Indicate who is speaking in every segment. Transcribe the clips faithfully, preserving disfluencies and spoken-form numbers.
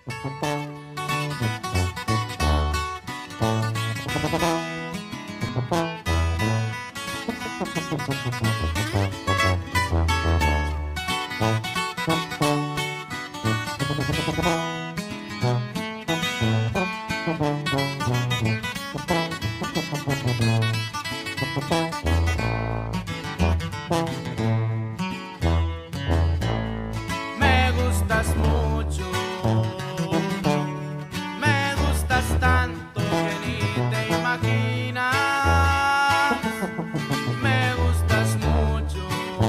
Speaker 1: Me gustas mucho, me gustas tanto que ni te imaginas. Me gustas mucho,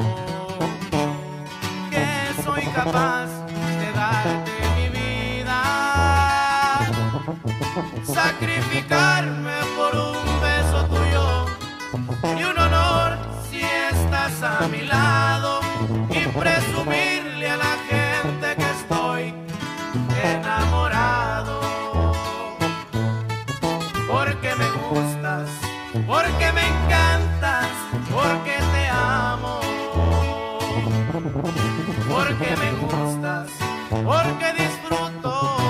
Speaker 1: que soy capaz de darte mi vida, sacrificarme por un beso tuyo y un honor si estás a mi lado, y presumirle a la gente que estoy enamorado. Porque me gustas, porque me encantas, porque te amo. Porque me gustas, porque disfruto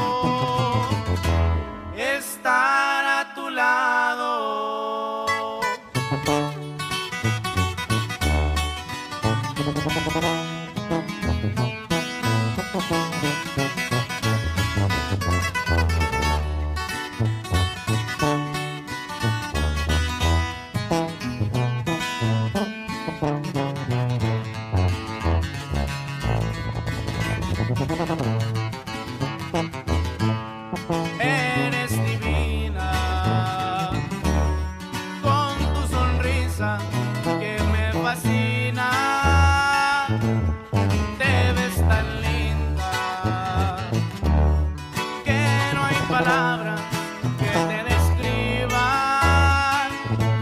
Speaker 1: estar a tu lado. Eres divina, con tu sonrisa que me fascina. Te ves tan linda que no hay palabras que te describan.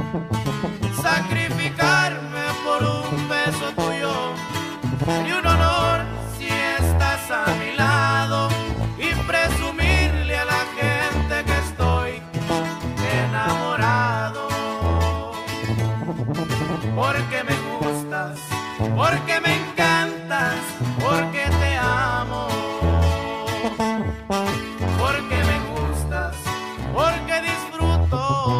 Speaker 1: Sacrificarme por un beso tuyo y un honor si estás a mi lado, y presumirle a la gente que estoy enamorado. Porque me gustas, porque me encantas, porque te amo. Porque me gustas, porque disfruto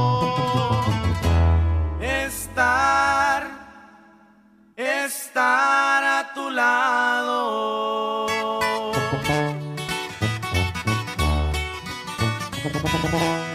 Speaker 1: estar, estar a tu lado.